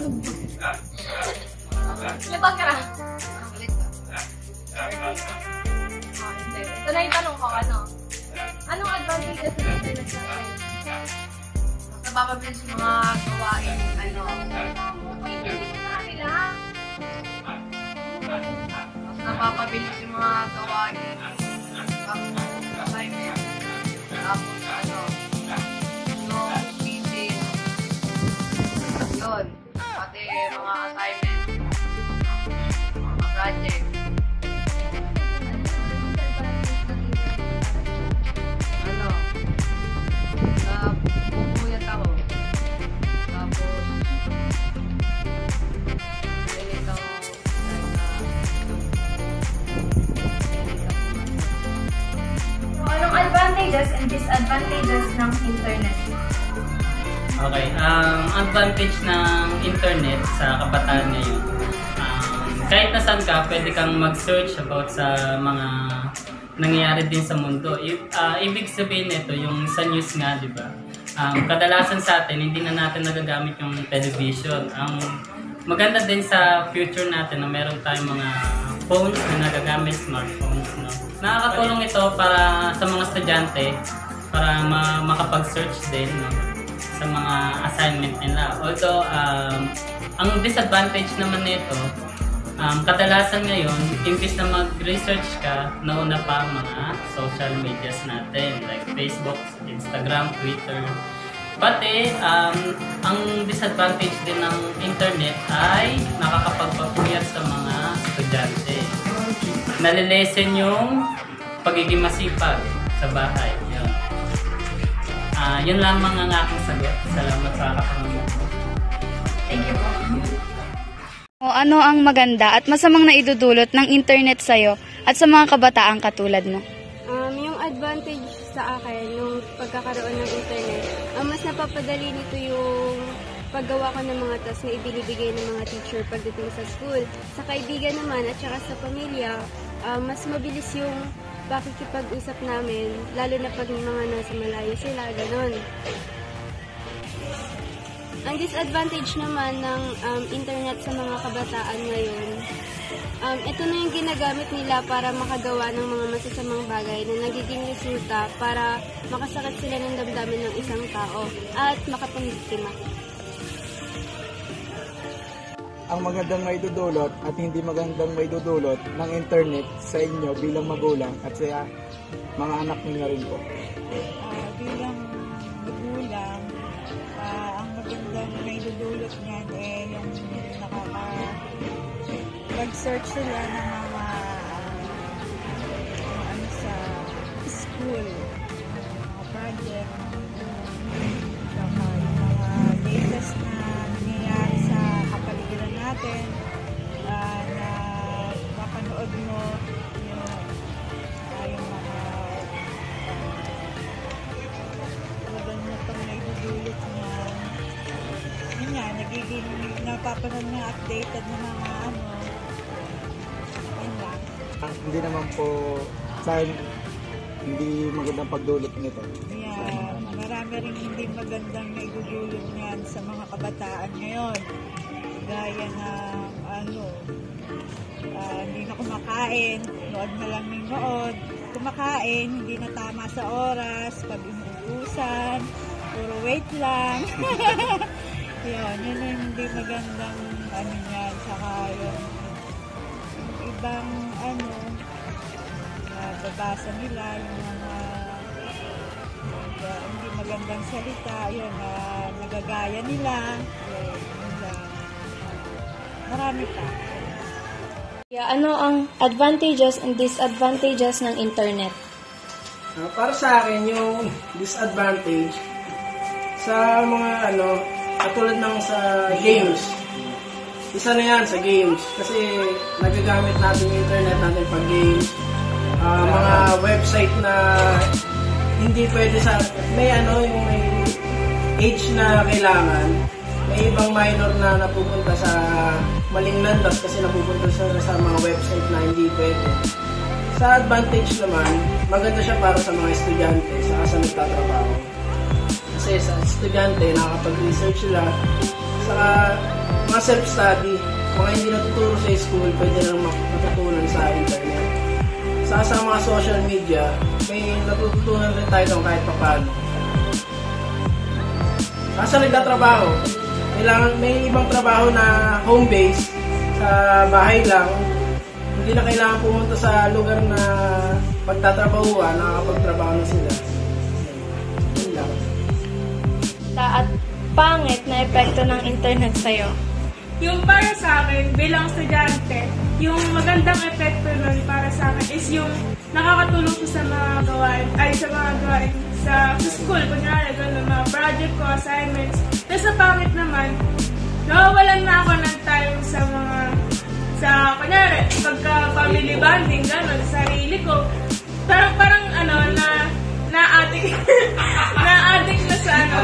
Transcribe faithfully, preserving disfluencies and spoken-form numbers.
Libag ka na. Ito na yung tanong ko, ano? Anong advantages ng internet natin? Napapabilis yung mga gawain, ano? Marami lang. Mas napapabilis yung mga gawain. Tapos, assignment. Tapos, ano? Yung meeting. Yun. Pati mga assignment. Mga project. Ano? Napupuyat ako. Tapos, nalilit ako. So, anong advantages and disadvantages ng internet? Okay, ang um, advantage ng internet sa kabataan ngayon, um, kahit nasan ka, pwede kang mag-search about sa mga nangyayari din sa mundo. I uh, ibig sabihin nito, yung sa news nga, di ba? Um, kadalasan sa atin, hindi na natin nagagamit yung television. Ang maganda din sa future natin na meron tayong mga phones na nagagamit, smartphones. No? Nakakatulong ito para sa mga estudyante, para ma makapag-search din, no? Sa mga assignment nila. Although, um, ang disadvantage naman nito, um, kadalasan ngayon, imbis na mag-research ka, nauna pa ang mga social medias natin, like Facebook, Instagram, Twitter. Pati, um, ang disadvantage din ng internet ay nakakapagpapuyat sa mga estudyante. Nalilesen yung pagiging masipag sa bahay. Yun. Uh, yun lamang ang aking sagot. Salamat sa kapanood. Thank you po. O ano ang maganda at masamang naidudulot ng internet sa'yo at sa mga kabataan katulad mo? Um, yung advantage sa akin, yung pagkakaroon ng internet, um, mas napapadali nito yung paggawa ko ng mga task na ibinibigay ng mga teacher pagdating sa school. Sa kaibigan naman at saka sa pamilya, um, mas mabilis yung pakikipag-usap namin, lalo na pag mga nasa malayo sila, ganon. Ang disadvantage naman ng um, internet sa mga kabataan ngayon, um, ito na yung ginagamit nila para makagawa ng mga masasamang bagay na nagiging resulta para makasakit sila ng damdamin ng isang tao at makapangiktima. Ang magandang maidudulot at hindi magandang maidudulot ng internet sa inyo bilang magulang at sa mga anak niyo rin po? Uh, bilang magulang, uh, ang magandang maidudulot niyan eh yung nakaka mag-search sila ng mga uh, ano sa school, mga project, saka yung mga latest na nangyayari sa kapaligiran natin, uh, na mapanood mo yung, uh, yung mga talagang uh, pang naidudulot niya. Yun nga, nagiging napapanood na updated na mga ano. Yun lang. Ah, hindi naman po sa akin, hindi magandang pagdulot nito. Yeah, marami rin hindi magandang naidudulot niyan sa mga kabataan ngayon. Gaya na ano, uh, hindi na kumakain, nood na lang ng nood. Kumakain, hindi na tama sa oras, pag inuubusan, puro wait lang. Yun, yun yung hindi magandang ano yan. Saka yung, yung ibang ano, uh, babasa nila, yung mga uh, hindi magandang salita, yun, uh, nagagaya nila. Yun, yun lang. Marami pa. Yeah, ano ang advantages and disadvantages ng internet? Uh, para sa akin, yung disadvantage sa mga ano, katulad ng sa games. Isa na yan sa games. Kasi nagagamit natin yung internet natin pag games. Uh, mga website na hindi pwede sa, may ano, yung may age na kailangan. May ibang minor na napupunta sa maling landas kasi napupunta sa, sa mga website na hindi pwede. Sa advantage naman, maganda siya para sa mga estudyante saka sa nagtatrabaho. Kasi sa estudyante, nakakapag-research sila. Saka mga self-study, mga hindi natuturo sa school, pwede na matutunan sa internet. Sa sa mga social media, may natututunan rin tayo doon kahit paano. Kasi nagtatrabaho, kailangan, may ibang trabaho na home base, sa bahay lang, hindi na kailangan pumunta sa lugar na pagtatrabahuan, nakakapagtrabaho na sila. Yun lang. At pangit na epekto ng internet sa'yo. Yung para sa akin, bilang estudyante, yung magandang epekto nun para sa akin is yung nakakatulong ko sa mga gawain, ay sa mga gawain sa, sa school, kunyari, gano'n, mga project ko, assignments. Tapos sa pangit naman, nawawalan na ako ng time sa mga, sa, kunyari, pagka-family bonding, gano'n, sarili ko. Parang, parang, ano, na, na-addict, na-addict na sa, ano,